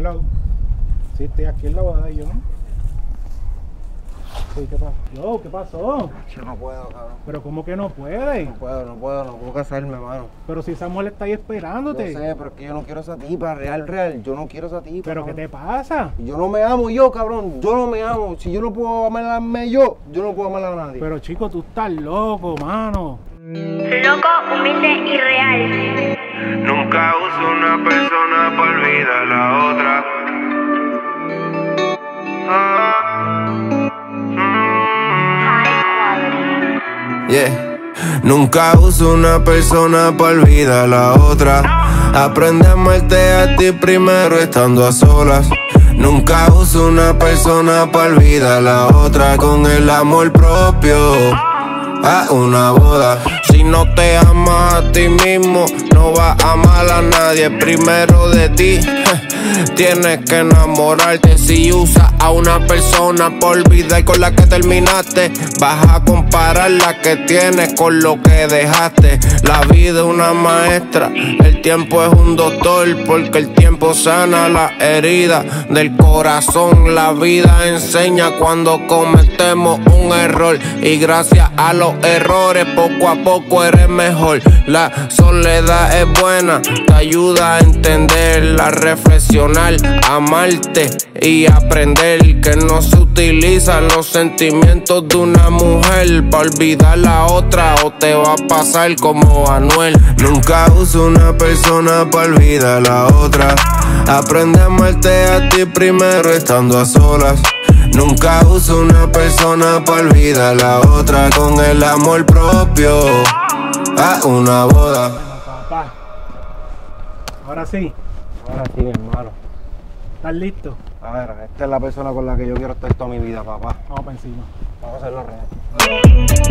Hello. Sí, estoy aquí en la boda, yo, ¿no? Sí, ¿qué pasó? Yo, ¿qué pasó? Yo no puedo, cabrón. Pero ¿cómo que no puede? No puedo casarme, mano. Pero si esa mujer está ahí esperándote. Yo sé, pero es que yo no quiero esa tipa, real. Yo no quiero esa tipa. ¿Pero qué cabrón. te pasa? Yo no me amo yo, cabrón. Yo no me amo. Si yo no puedo amarme yo no puedo amar a nadie. Pero chico, tú estás loco, mano. Loco, humilde y real. Nunca uso una persona para olvidar la otra. Yeah. Nunca uso una persona para olvidar a la otra. Aprende a amarte a ti primero estando a solas. Nunca uso una persona para olvidar a la otra. Con el amor propio a una boda. Si no te amas a ti mismo, no vas a amar a nadie. Primero de ti tienes que enamorarte. Si usas a una persona por olvidar con la que terminaste, vas a comparar la que tienes con lo que dejaste. La vida es una maestra, el tiempo es un doctor, porque el tiempo sana las heridas del corazón. La vida enseña cuando cometemos un error, y gracias a los errores poco a poco eres mejor. La soledad es buena, te ayuda a entender, a reflexionar, a amarte y aprender que no se utilizan los sentimientos de una mujer para olvidar a la otra, o te va a pasar como Anuel. Nunca uso una persona para olvidar a la otra. Aprende a amarte a ti primero estando a solas. Nunca uso una persona para olvidar a la otra. Con el amor propio a una boda. Bueno, papá. Ahora sí, mi hermano. ¿estás listo? A ver, esta es la persona con la que yo quiero estar toda mi vida, papá. Vamos para encima. Vamos a hacerlo real.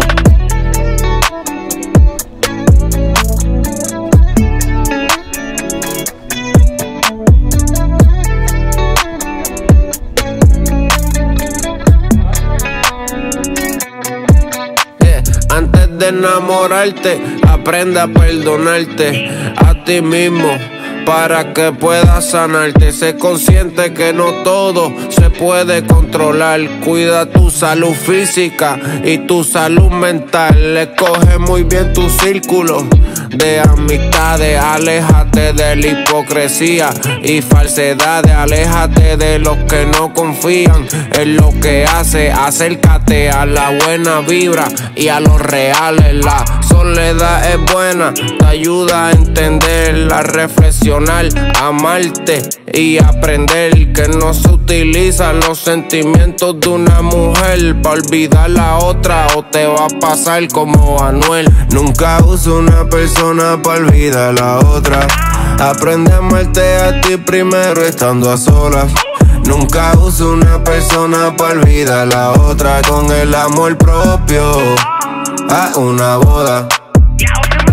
Antes de enamorarte, aprende a perdonarte a ti mismo para que puedas sanarte. Sé consciente que no todo se puede controlar. Cuida tu salud física y tu salud mental. Escoge muy bien tu círculo de amistades. Aléjate de la hipocresía y falsedades. Aléjate de los que no confían en lo que hace. Acércate a la buena vibra y a los reales. La soledad es buena, te ayuda a entender, a reflexionar, a amarte y aprender que no se utilizan los sentimientos de una mujer para olvidar a la otra, o te va a pasar como Anuel. Nunca uso una persona para olvidar a la otra. Aprende a amarte a ti primero estando a solas. Nunca uso una persona para olvidar a la otra. Con el amor propio a una boda.